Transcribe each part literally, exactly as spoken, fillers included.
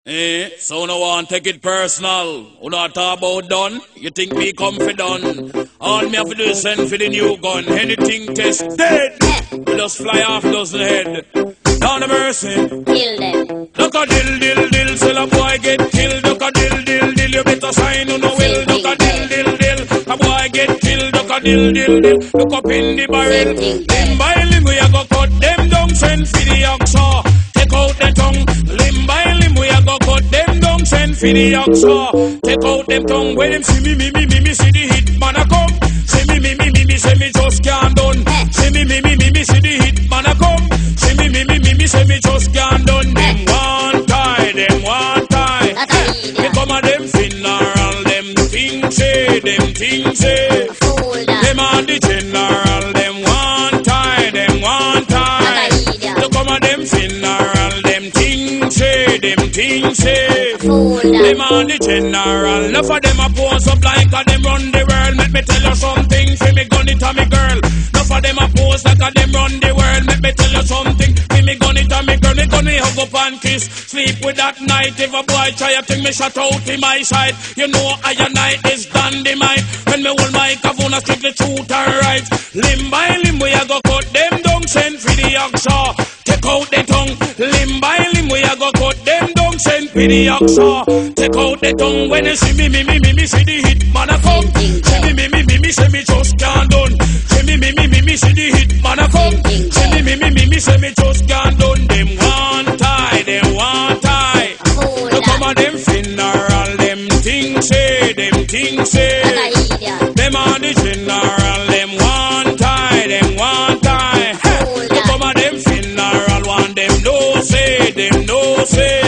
Eh, so no one take it personal. Who not talk about done? You think me come for done? All me have to do is send for the new gun. Anything test dead. We just fly off dozen head. Down the mercy. Kill them. Look a dill dill dill, till a boy get killed. Look a dill dill dill, you better sign on no will. Look a dill dill dill, a boy get killed. Look a dill dill dill, look up in the barrel. Limb by limb we a go cut them down. Send for the oxa. Take out the tongue. Limb by limb we a go cut them down. Send for the oxa. Take out them tongue. When them see me me me me me see the hit man a come. See me me me me me say me just can't done. See me me me me me see the hit man a come. See me me me me me say me just can't done. Them one tie, them one tie. They come a them funeral, them things say, them things say. Them are the general, them one tie, them one tie. They come a them funeral, them things say, them things say. Them are the general. Enough of them a pose up like a them run the world. Let me tell you something, for me gun it a me girl. Enough of them a pose like a them run the world. Let me tell you something, for me gun it a me girl. Me gun me hug up and kiss, sleep with that night. If a boy try a thing, me shut out in my side. You know I and I is dynamite. When me hold my cavona strictly truth and right. Limb by limb we a go cut them down. Send for the oxa. Take out the tongue. Limb by limb we a go cut them down. Send for the oxa. Take out the tongue. When you see me, me, me, me, me, see the hit man a come. See me, me, me, me, me, say me just can't done. See me, me, me, me, me, see the hit man a come. See me, me, me, me, me, say me just can't done. Them one tie, them one tie. Look come on them funeral, them things say, them things say. Them are the general, them one tie, them one tie. Look come on them funeral, one them no say, them no say.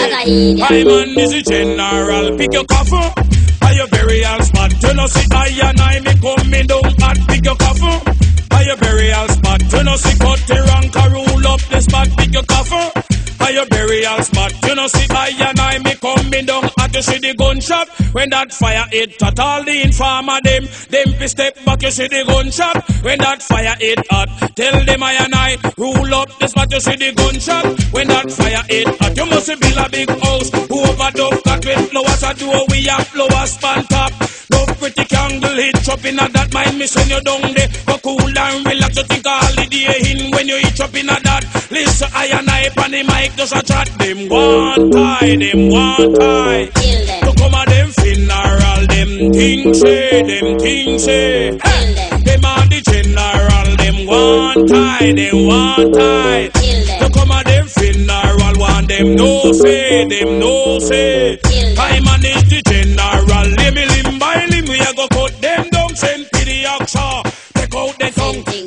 I man is a general, pick your coffin. Are your burial spot? You know see I and I me coming down and pick your coffin. Are your burial spot? You know see cut the rank and rule up the spot, pick your coffin. Are your burial spot? You know see I and I me coming down and you see the gunshot. When that fire hit at all the informer them, them fi step back you see the gunshot. When that fire hit hot, tell them I and I rule up the spot you see the gunshot. When that fire hit hot, you must build a big house. Who overdub got with flowers a door we have flowers span top. No pretty candle hit up in a that mind me send you down there. Go cool and relax you think a holiday in when you hit up in a that. Listen I and I on the mic just a chat. Them one tie, them one tie. To come a them funeral, them things say, them things say. Hey, them are the general, them one tie, them one tie. To come a them funeral, one them no say, them no say. I manage the general, let me limb by limb, we a go cut them down, send to the oxa. Take out the tongue.